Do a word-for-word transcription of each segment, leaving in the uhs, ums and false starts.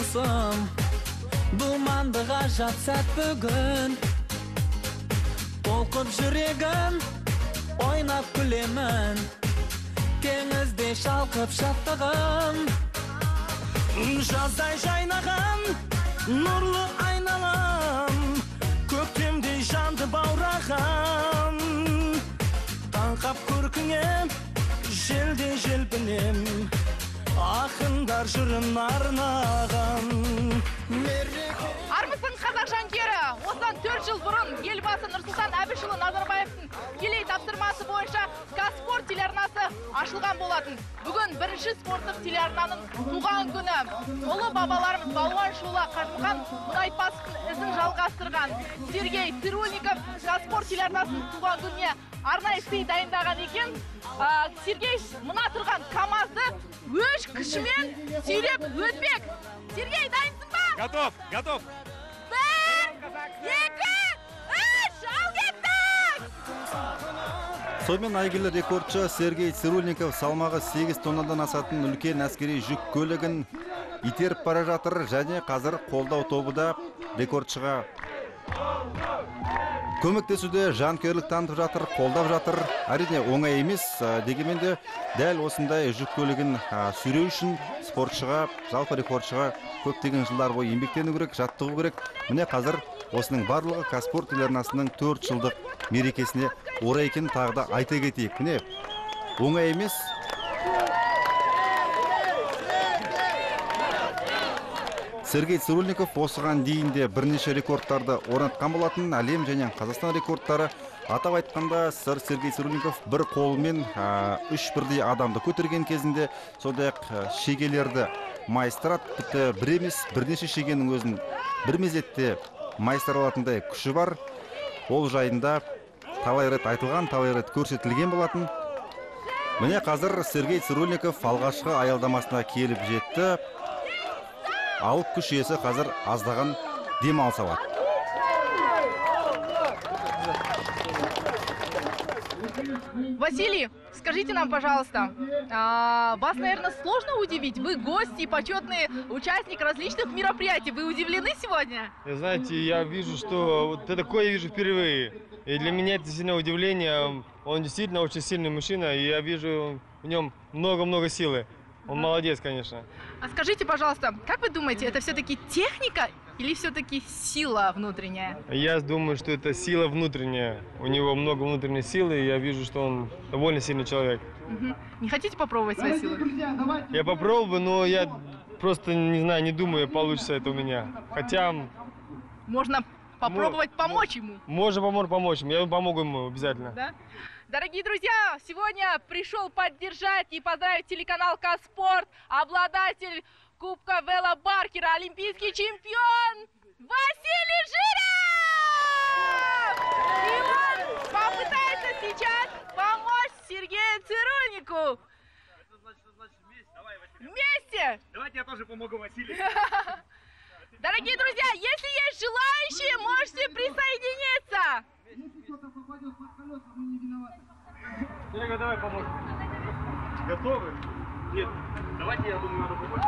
досым, думанды ғажап сәт бүгін. Толқып жүрегім, ойнап күлемін, теңізде шалқып шаттығым. Жаздай жайнаған, нұрлы айналам, көктемдей жанды баураған. Таңқап көркіңем, желде желпінем, ақындар жырын арнаған. Армысың қазақ жанкері, осыдан төрт жыл бұрын елбасы Нұрсұлтан Әбішұлы Назарбаевтың тікелей тапсырмасы бойынша Қазспорт телеарнасы ашылған болатын. Бүгін бірінші спорттық телеарнаның туған күні. Ұлы бабаларымыз Балуан Шолақ Қажымқан Мұнайпасовтың ізін жалғастырған Сергей Цирульников Қазспорт телеарнасының туған күніне арнайы сый дайындаған екен. Сергей мына тұрған КамАЗды өш күшімен сүйреп өтпек. Сергей, дайынсың ба? Готов, готов. Бір, екі, үш, ал кеттік! Сонымен әйгілі рекордшы Сергей Цирульников салмағы сегіз тоннадан асатын үлкен әскери жүк көлігін итеріп бара жатыр, және қазір қолдау тобы да рекордшыға көмектесуде, жанкүйерлік танытып жатыр, қолдап жатыр. Әрине оңай емес, дегенмен де дәл осындай жүк көлігін сүйреу үшін спортшыға, жалпы рекордшыға көптеген жылдар бойы еңбектену керек, жаттығу керек. Міне қазір осының барлығы Қазспорт телеарнасының төрт жылдық мерекесіне орай екенін тағы да айта кетейік. Міне оңай емес. Сергей Цирульников осыған дейінде бірнеше рекордтарды орнатқан болатын. Әлем және Қазақстан рекордтары, атап айтқанда Сергей Цирульников бір қолымен үш бірдей адамды көтерген кезінде, сондай-ақ шегелерді майыстырат, тіпті бір емес, бірнеше шегенің өзін бір мезетте майыстыра алатындай күші бар. Ол жайында талай рет айтылған, талай рет көрсетілген болатын. Міне қазір Сергей Цирульников алғашқы аялдамасына келіп жетті. Алып күш иесі қазір аздаған демалыс алады. Василий, скажите нам, пожалуйста, а, вас, наверное, сложно удивить? Вы гость и почетный участник различных мероприятий. Вы удивлены сегодня? Знаете, я вижу, что вот такое я вижу впервые. И для меня это сильное удивление. Он действительно очень сильный мужчина, и я вижу в нем много-много силы. Он молодец, конечно. А скажите, пожалуйста, как вы думаете, это все-таки техника или все-таки сила внутренняя? Я думаю, что это сила внутренняя. У него много внутренней силы, и я вижу, что он довольно сильный человек. Угу. Не хотите попробовать свои силы? Я попробую, но я просто не знаю, не думаю, получится это у меня. Хотя... Можно попробовать помочь ему. Можно помочь ему, я помогу ему обязательно. Да? Дорогие друзья, сегодня пришел поддержать и поздравить телеканал Қазспорт, обладатель Кубка Вела Баркера, олимпийский чемпион Василий Жиров! И он попытается сейчас помочь Сергею Цирульнику. Вместе! Давайте я тоже помогу Василию. Дорогие друзья, если есть желающие, можете присоединиться. Серега, давай поможем. Готовы? Нет. Давайте, я думаю, надо помочь.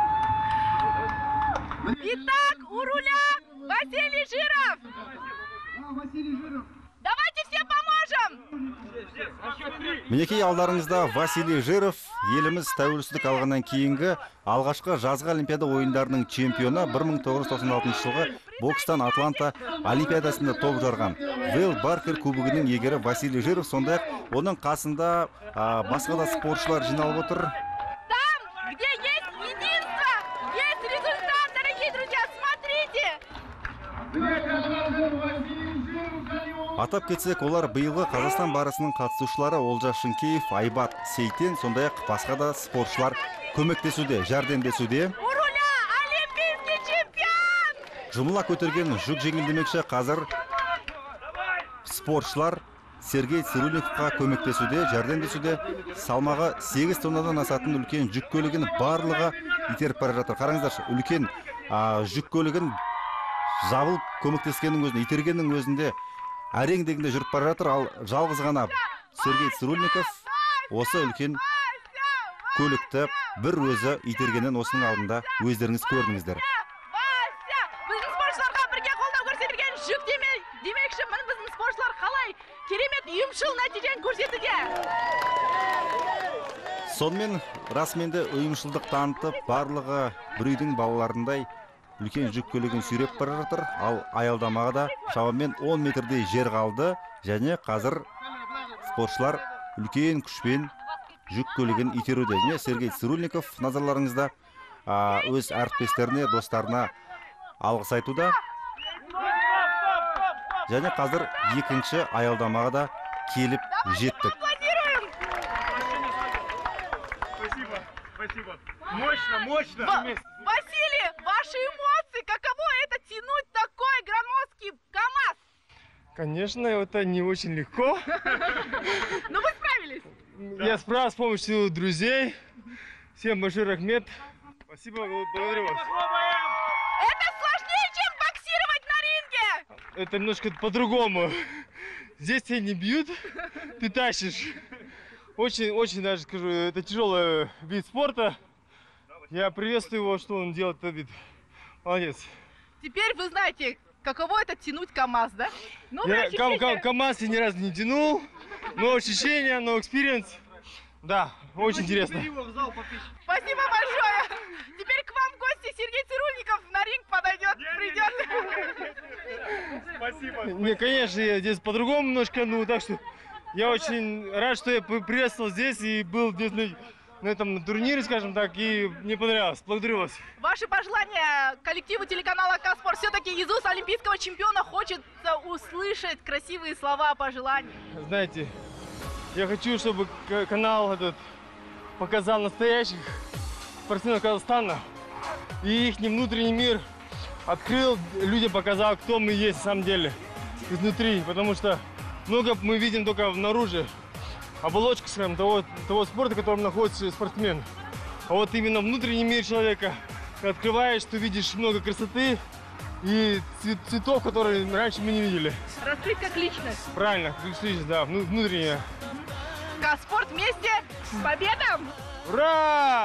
Итак, у руля Василий Жиров. Василий Жиров. Давайте все поможем. Мінекей алдарыңызда Василий Жиров, еліміз тәуелсіздік алғаннан кейінгі алғашқы жазғы Олимпиада ойындарының чемпионы, бір мың тоғыз жүз тоқсан алтыншы жылғы бокстан Атланта Олимпиадасында топ жарған Вел Баркер кубогының егері Василий Жиров, сондай-ақ оның қасында а, басқа да спортшылар жиналып отыр. Там, где есть единство, есть результат, дорогие друзья, смотрите. Атап кетсек, олар биылғы Қазақстан барысының қатысушылары Олжас Шынкеев, Айбат Сейтен, сондай-ақ басқа да спортшылар көмектесуде, жәрдемдесуде. Уруля, олимпийский чемпион! Жұмыла көтерген жүк жеңілдемекші қазір спортшылар Сергей Цирульниковқа көмектесуде, жәрдемдесуде. Салмағы сегіз тоннадан асатын үлкен жүк көлігін барлығы итеріп бара жатыр. Қараңыздаршы, үлкен а, жүк көлігін жабылып көмектескеннің өзінде, itергеннің өзінде әрең дегенде жүріп бара жатыр, ал жалғыз ғана Сергей Цирульников осы үлкен көлікті бір өзі итергенін осының алдында өздеріңіз көрдіңіздер. тапшыл нәтижені көрсетуде. Сонымен расымен де ұйымшылдық танытып, барлығы бір үйдің балаларындай үлкен жүк көлігін сүйреп бара жатыр. Ал аялдамаға да шамамен он метрдей жер қалды, және қазір спортшылар үлкен күшпен жүк көлігін итеруде. Және Сергей Цирульников назарларыңызда өз әріптестеріне, достарына алғыс айтуда. Және қазір екінші аялдамаға да келіп жеттік. Спасибо. Мощно, мощно. Василий, ваши эмоции, каково это тянуть такой громоздкий КамАЗ? Конечно, это не очень легко. Но вы справились. Я справился с помощью друзей. Всем большой рахмет. Спасибо, благодарю вас. Это сложнее, чем боксировать на ринге. Это немножко по-другому. Здесь тебя не бьют, ты тащишь. Очень, очень даже скажу, это тяжелый вид спорта. Я приветствую его, что он делает этот вид. Молодец. Теперь вы знаете, каково это тянуть КамАЗ, да? Ну, я кам кам КамАЗ я ни разу не тянул, но ощущения, но экспириенс. Да, очень интересно. Спасибо большое. Теперь к вам в гости Сергей Цирульников на ринг подойдет, придет. Спасибо. Не, конечно, я здесь по-другому немножко, ну так что я очень рад, что я приветствовал здесь и был здесь на, на этом на турнире, скажем так, и мне понравилось. Благодарю вас. Ваши пожелания коллективу телеканала Каспорт. Все-таки из уст олимпийского чемпиона хочется услышать красивые слова пожеланий. Знаете, я хочу, чтобы канал этот показал настоящих спортсменов Казахстана и их внутренний мир открыл, людям показал, кто мы есть на самом деле изнутри, потому что много мы видим только снаружи, оболочку, скажем, того, того спорта, в котором находится спортсмен. А вот именно внутренний мир человека ты открываешь, ты видишь много красоты и цветов, которые раньше мы не видели. Раскрыть как личность. Правильно, как личность, да, внутренняя. Каспорт вместе с победом! Ура!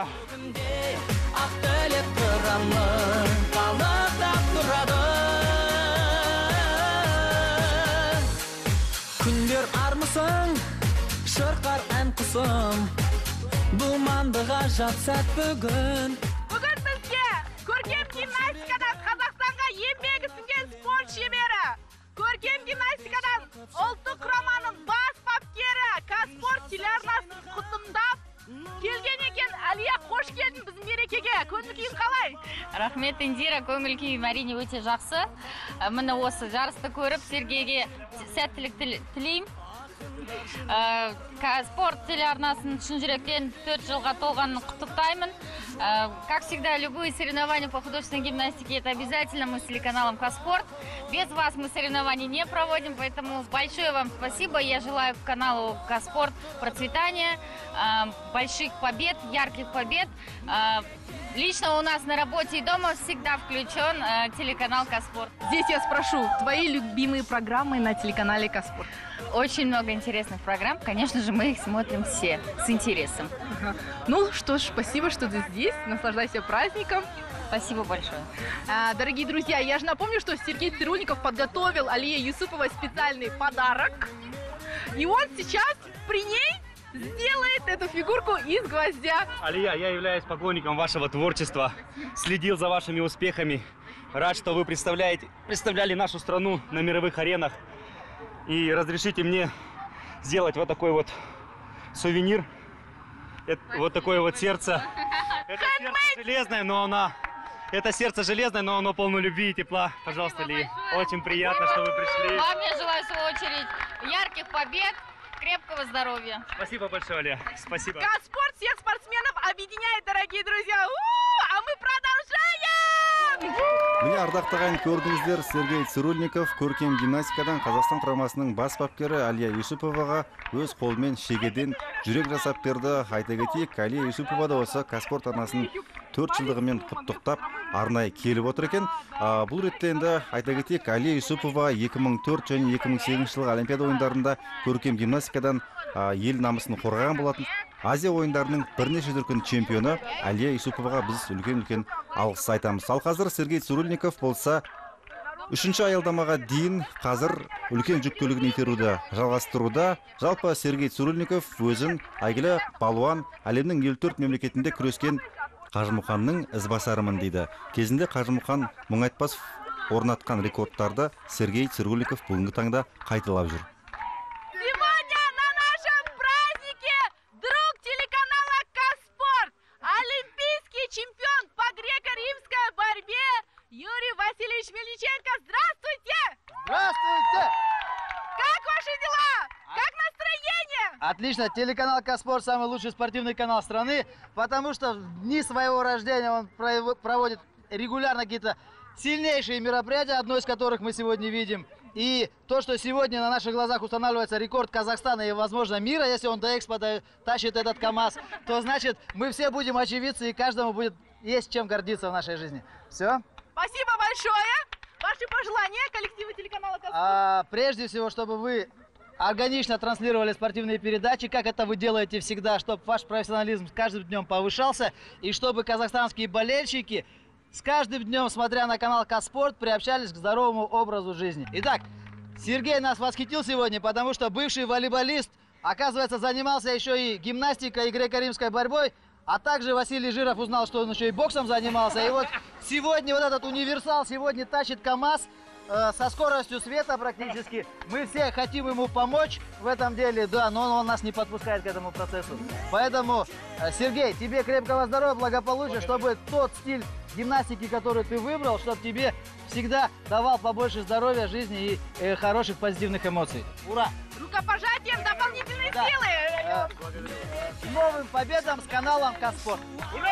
Күндер армысың, шырқар ән құсым, думандыға жатсат бүгін. Бүгін бізге көркем гимнастикадан Қазақстанға еңбегі сіңген спорт шебері, көркем гимнастикадан ұлттық құраманың бас бапкері Каспорт телеарнасын құттықтап келген екен. Әлия, қош келдің біздің мерекеге. Көңіл күйің қалай? Рахмет, Индира, көңіл күйім әрине өте жақсы. Міне осы жарысты көріп, Сергейге сәттілік тілеймін. Каспорт телеарнасын шын жүректен төрт жылға толғанын құттықтаймын. Как всегда, любые соревнования по художественной гимнастике — это обязательно мы с телеканалом Каспорт. Без вас мы соревнований не проводим, поэтому большое вам спасибо. Я желаю каналу Каспорт процветания, больших побед, ярких побед. Лично у нас на работе и дома всегда включен телеканал Каспорт. Здесь я спрошу, твои любимые программы на телеканале Каспорт? Очень много интересных программ. Конечно же, мы их смотрим все с интересом. Ага. Ну что ж, спасибо, что ты здесь. Наслаждайся праздником. Спасибо большое. А, дорогие друзья, я же напомню, что Сергей Цирульников подготовил Алие Юсуповой специальный подарок. И он сейчас при ней сделает эту фигурку из гвоздя. Алия, я являюсь поклонником вашего творчества, следил за вашими успехами. Рад, что вы представляете, представляли нашу страну на мировых аренах. И разрешите мне сделать вот такой вот сувенир. Это, вот такое вот сердце. Это сердце железное, но она... Это сердце железное, но оно полно любви и тепла. Пожалуйста, Ли. Очень приятно, что вы пришли. Вам я желаю, в свою очередь, ярких побед, крепкого здоровья. Спасибо большое, Ли. Спасибо. Каспорт всех спортсменов объединяет, дорогие друзья. У-у-у, а мы продолжаем! Міне ардақтаған көрдіңіздер, Сергей Цирульников көркем гимнастикадан Қазақстан құрамасының бас бапкері Алия Юсуповаға өз қолымен шегеден жүрек жасап берді. Айта кетейік, Алия Юсупова да осы Каспорт арнасын төрт жылдығымен құттықтап арнайы келіп отыр екен. Бұл ретте енді айта кетейік, Алия Юсупова екі мың төрт және екі мың сегізінші жылғы Олимпиада ойындарында көркем гимнастикадан ел намысын қорғаған болатын. Азия ойындарының бірнеше дүркін чемпионы Алия Юсуповаға біз үлкен-үлкен алғыс айтамыз. Ал қазір Сергей Цирульников болса Үшінші аялдамаға дейін қазір үлкен жүк көлігін итеруді жалғастыруда. Жалпы Сергей Цырульников өзін әйгілі балуан, әлемнің елу төрт мемлекетінде күрескен Қажымұқанның ізбасарымын дейді. Кезінде Қажымұқан Мұңайтпасов орнатқан рекордтарды Сергей Цырульников бүгінгі таңда қайталап жүр. Сегодня на нашем празднике друг телеканала «Каспорт», олимпийский чемпион по греко-римской борьбе Юрий Васильевич Мельниченко. Здравствуйте! Здравствуйте! Как ваши дела? Как настроение? Отлично. Телеканал «Каспорт» самый лучший спортивный канал страны, потому что в дни своего рождения он проводит регулярно какие-то сильнейшие мероприятия, одно из которых мы сегодня видим. И то, что сегодня на наших глазах устанавливается рекорд Казахстана и, возможно, мира, если он до экспо тащит этот КАМАЗ, то значит мы все будем очевидцы и каждому будет есть чем гордиться в нашей жизни. Все? Спасибо большое. Ваши пожелания коллективу телеканала «Каспорт»? А, прежде всего, чтобы вы органично транслировали спортивные передачи, как это вы делаете всегда, чтобы ваш профессионализм с каждым днем повышался, и чтобы казахстанские болельщики с каждым днем, смотря на канал «Каспорт», приобщались к здоровому образу жизни. Итак, Сергей нас восхитил сегодня, потому что бывший волейболист, оказывается, занимался еще и гимнастикой и греко-римской борьбой, а также Василий Жиров узнал, что он еще и боксом занимался. И вот сегодня вот этот универсал сегодня тащит КАМАЗ э, со скоростью света практически. Мы все хотим ему помочь в этом деле, да, но он, он нас не подпускает к этому процессу. Поэтому, э, Сергей, тебе крепкого здоровья, благополучия, чтобы тот стиль гимнастики, который ты выбрал, чтобы тебе всегда давал побольше здоровья, жизни и э, хороших позитивных эмоций. Ура! Рукопожатием дополнительной Да. силы! Э, с новым победам с каналом «Каспорт». Ну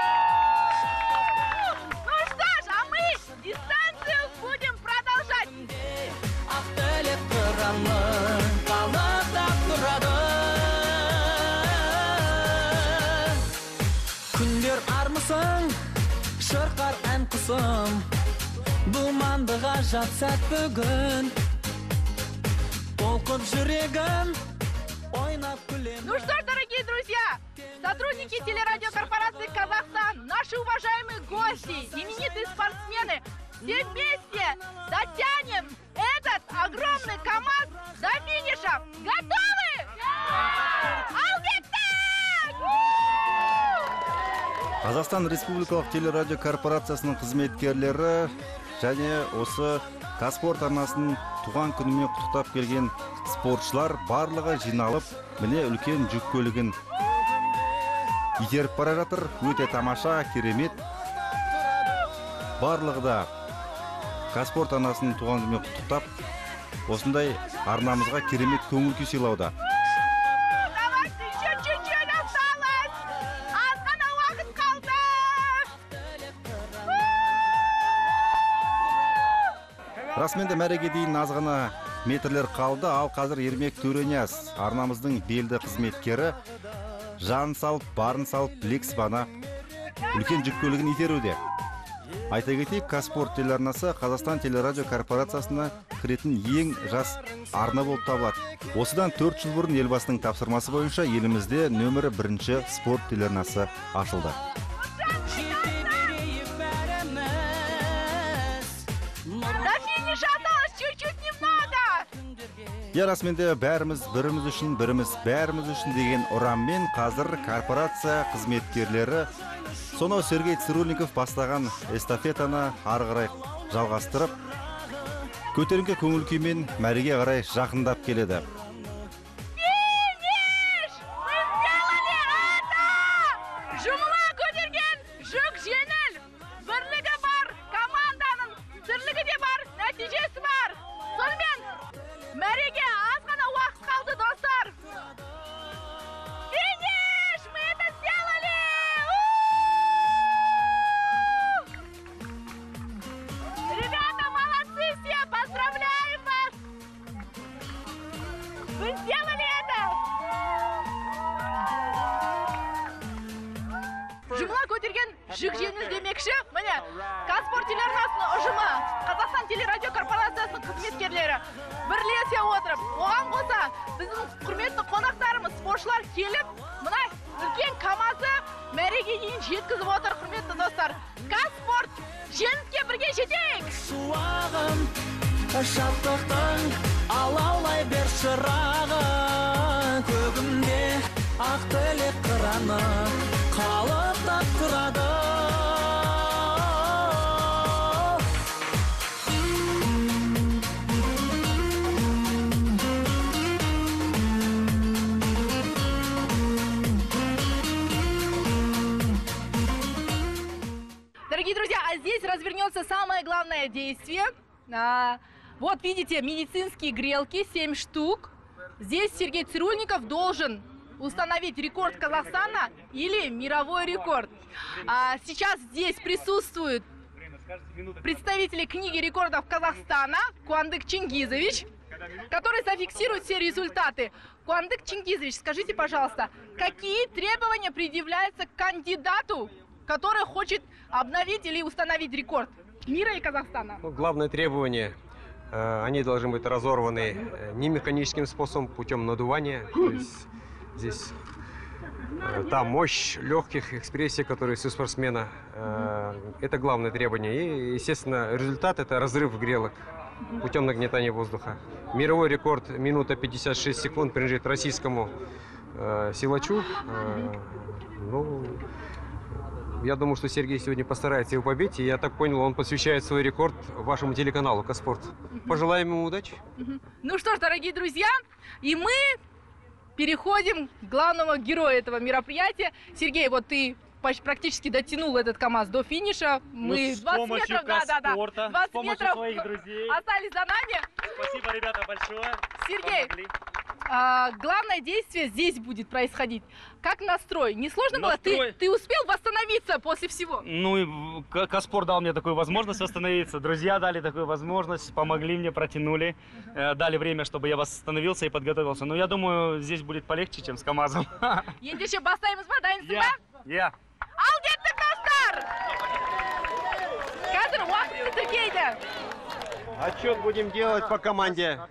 что ж, а мы дистанцию будем продолжать. Ақтелеп тұраны, қалықтап тұрады. Күндер армысың, шырқар ән құсым, думанды ғажап сәт бүгін. Толқып жүрегім, ойнап күлем. Ну что ж, дорогие друзья, сотрудники телерадиокорпорации «Казахстан», наши уважаемые гости, именитые спортсмены, все вместе дотянем этот огромный КАМАЗ до финиша. Готовы? Қазақстан Республикалық телерадиокорпорациясының қызметкерлері және осы Каспорт арнасын туған күнімен құттықтап келген спортшылар барлығы жиналып, міне үлкен жүк көлігін итеріп бара жатыр. Өте тамаша, керемет. Барлығы да Каспорт арнасын туған күнімен құттықтап, осындай арнамызға керемет көңіл күй сыйлауда. Давайте, еще чуть-чуть осталось. Азғана уақыт қалды. Расменде мәреге дейін азғана метрлер қалды, ал қазір Ермек Төреняз, арнамыздың белді қызметкері, жан салып, барын салып, білек сыбана үлкен жүк көлігін итеруде. Айта кетейік, Каспорт телеарнасы Қазақстан телерадиокорпорациясына кіретін ең жас арна болып табылады. Осыдан төрт жыл бұрын елбасының тапсырмасы бойынша елімізде нөмірі бірінші спорт телеарнасы ашылды. До финиша осталось чуть-чуть немного. Я расменде бәріміз біріміз үшін, біріміз бәріміз үшін деген ұранмен қазір корпорация қызметкерлері сонау Сергей Цырульников бастаған эстафетаны ары қарай жалғастырып, көтеріңкі көңіл күймен мәреге қарай жақындап келеді. Финиш! Мы сделали это! Жұмыла көтерген жүк жеңіл. Бірлігі бар, команданың тірлігі де бар, нәтижесі бар. Сонымен мәреге аз ғана уақыт қалды, достар. Финиш! Мы это сделали! Ребята, молодцы все! Поздравляем вас! Вы сделали это! Жұмыла көтерген жүк жеңіл демекші, міне, Каспорт телеарнасының ұжымы, Қазақстан телерадиокорпорациясының қызметкерлері бірлесе отырып, оған қоса біздің құрметті қонақтарымыз, спортшылар келіп, мына үлкен КАМАЗды мәреге дейін жеткізіп отыр, құрметті достар. Каспорт, жеңіске бірге жетейік! Шуағым шаттықтың алаулай бер шырағы, көгімде ақ тілек қыраны қалықтап тұрады. Дорогие друзья, а здесь развернется самое главное действие. А, вот видите, медицинские грелки, семь штук. Здесь Сергей Цирульников должен установить рекорд Казахстана или мировой рекорд. А, сейчас здесь присутствуют представители книги рекордов Казахстана Куандык Чингизович, который зафиксирует все результаты. Куандык Чингизович, скажите, пожалуйста, какие требования предъявляются к кандидату, который хочет обновить или установить рекорд мира и Казахстана? Ну, главное требование, э, они должны быть разорваны э, не механическим способом, путем надувания. То есть здесь э, та мощь легких экспрессий, которые есть у спортсмена, э, это главное требование. И, естественно, результат – это разрыв грелок путем нагнетания воздуха. Мировой рекорд минута пятьдесят шесть секунд принадлежит российскому э, силачу. Э, ну, Я думаю, что Сергей сегодня постарается его побить. И я так понял, он посвящает свой рекорд вашему телеканалу «Каспорт». Пожелаем ему удачи. Ну что ж, дорогие друзья, и мы переходим к главному герою этого мероприятия. Сергей, вот ты практически дотянул этот КАМАЗ до финиша. Мы с двадцать помощью метров, да, да, да, Каспорта, двадцать с помощью метров своих друзей. остались за нами. Спасибо, ребята, большое. Сергей, Помогли. а, главное действие здесь будет происходить. Как настрой? Не сложно Настрой. было? Ты, ты успел восстановиться после всего? Ну и К- Каспорт дал мне такую возможность восстановиться. Друзья дали такую возможность, помогли мне, протянули, э, дали время, чтобы я восстановился и подготовился. Но я думаю, здесь будет полегче, чем с КамАЗом. Ендеше бастаймыз ба? Дайынсың Я, ба? я. Ал кеттік, достар! Қазір уақытты тіркейді. Отчет будем делать по команде.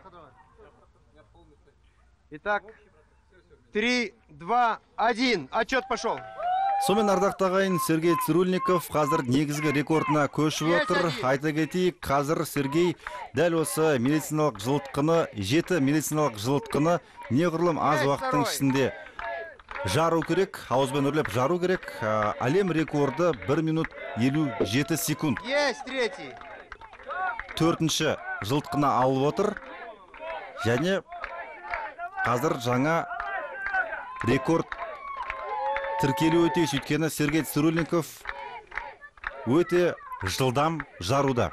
Итак, три, два, один. Отчет пошел. Сонымен ардақты ағайын, Сергей Цирульников қазір негізгі рекордына көшіп отыр. Айта кетейік, қазір Сергей дәл осы медициналық жылытқыны, жеті медициналық жылытқыны неғұрлым аз уақыттың ішінде жару керек, ауызбен үрлеп жару керек. А, Әлем рекорды бір минут елу жеті секунд. Есть третий. Төртінші жылытқыны алып отыр. Және қазір жаңа рекорд тіркелуі тиіс, өйткені Сергей Цирульников өте жылдам жаруда.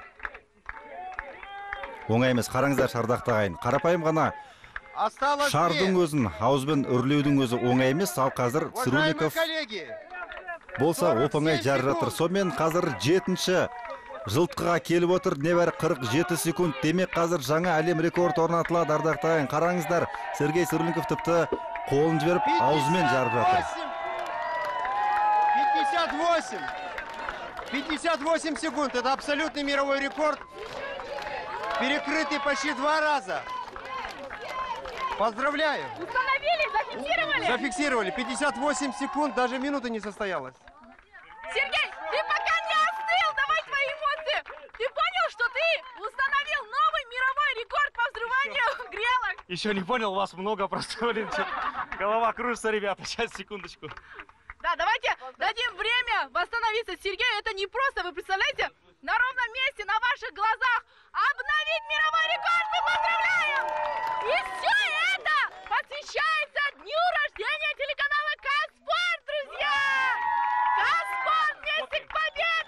Оңай емес, қараңыздар ардақты ағайын. Қарапайым ғана Осталось шардың две. өзін, ауызбен үрлеудің өзі оңай емес, ал қазір Уважаемые Цирульников коллеги, болса оп-оңай жарып жатыр. Сонымен қазір жетінші жылтқыға келіп отыр, небәрі қырық жеті секунд. Демек қазір жаңа әлем рекорд орнатылады, ардақты ағайын. Қараңыздар, Сергей Цирульников тіпті қолын жіберіп, ауызымен жарып жатыр. пятьдесят восемь. пятьдесят восемь секунд. Это абсолютный мировой рекорд. Перекрытый почти два раза. Поздравляю. Установили, зафиксировали? Зафиксировали. пятьдесят восемь секунд. Даже минута не состоялась. Сергей, ты пока не остыл, давай твои эмоции. Ты понял, что ты установил новый мировой рекорд по взрыванию грелок? Еще не понял, вас много просто, блин. чё- Голова кружится, ребята. Сейчас, секундочку. Да, давайте дадим время восстановиться. Сергею это не просто, вы представляете, на ровном месте, на ваших глазах обновить мировой рекорд. Мы поздравляем! И все это посвящается дню рождения телеканала Каспорт, друзья! Каспорт вместе к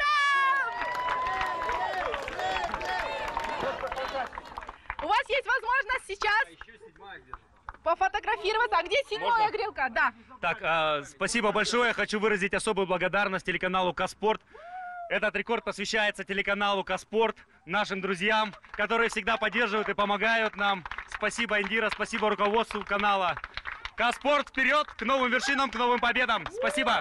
победам! У вас есть возможность сейчас пофотографироваться. А где седьмая Можно? грелка? Да. Так, а, спасибо большое. Хочу выразить особую благодарность телеканалу Каспорт. Этот рекорд посвящается телеканалу Каспорт, нашим друзьям, которые всегда поддерживают и помогают нам. Спасибо, Индира, спасибо руководству канала. Каспорт, вперед, к новым вершинам, к новым победам. Спасибо.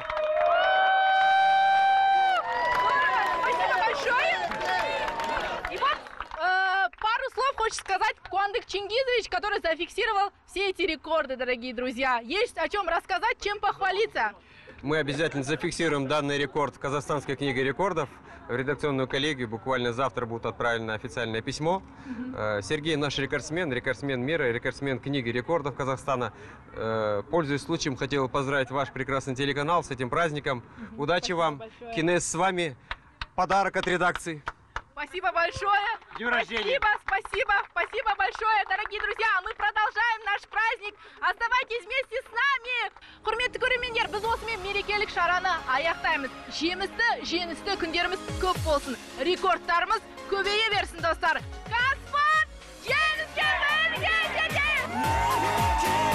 Спасибо большое. И вот э, пару слов хочет сказать Куандык Чингизович, который зафиксировал все эти рекорды, дорогие друзья. Есть о чем рассказать, чем похвалиться. мы обязательно зафиксируем данный рекорд в Казахстанской книге рекордов. В редакционную коллегию буквально завтра будет отправлено официальное письмо. Э, Сергей наш рекордсмен, рекордсмен мира, рекордсмен книги рекордов Казахстана. Э, Пользуясь случаем, хотел поздравить ваш прекрасный телеканал с этим праздником. Удачи вам. Кинес с вами. Подарок от редакции. Спасибо большое. Днем рождения. Спасибо, спасибо, спасибо большое, дорогие друзья. Мы продолжаем наш праздник. Оставайтесь вместе с нами. Құрметті көрермендер, біз осымен мерекелік шараны аяқтаймыз. Жемісті, жеңісті күндеріміз көп болсын. Рекордтарымыз көбейе берсін, достар. Казспорт, жеңіске бірге жетеміз!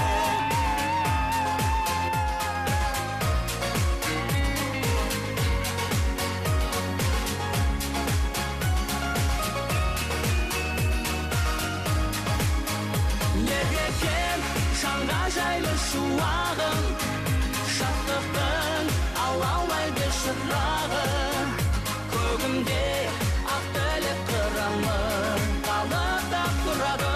Шаңға жайлы шуағын, шаттықтың алаулайды шырағы. Көгімде ақ тілек қыраны қалықтап тұрады.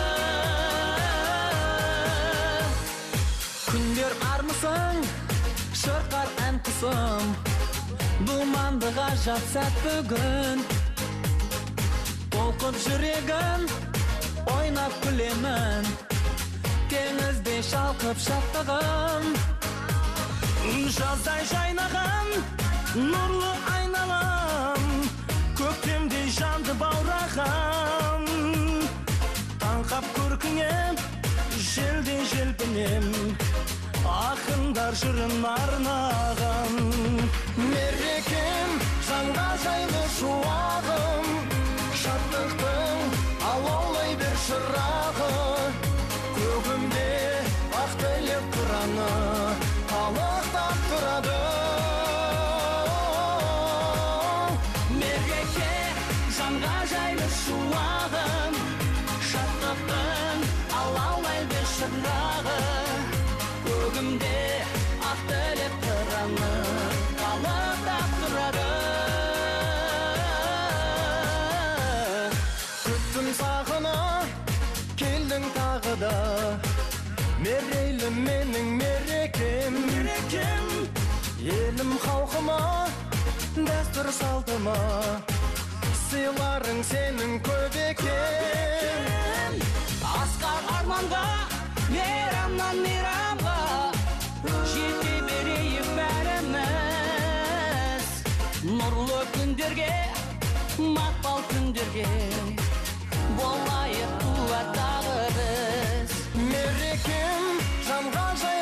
Күндер армысың, шырқар ән құсым, думанды ғажап сәт бүгін. Толқып жүрегін, ойнап күлемін, теңізде шалқып шаттығым. Жаздай жайнаған нұрлы айналам, көктемде жанды баураған. Таңқап көркіңем, желде желпінем, ақындар жырын арнаған. Мерекем жанға жайлы шуағым, шаттықтың алаулай бер шырағы. Көгімде ақ тілек қыраны қалықтап тұрады. Мереке жанға жайлы шуағым, шаттықтың алаулай бер шырағы. Көгімде ақ тілек қыраны қалықтап тұрады. Күттім сағына, келдің тағы да, мерейлі менің мерекем. Елім халқыма, дәстүр салтыма, сыйларың сенің көп екен. Асқар арманға, мейрамнан мейрамға, жете берейік бәріміз. Нұрлы күндерге, мақпал күндерге, болайық туаттағы біз. Мерекем жанға жай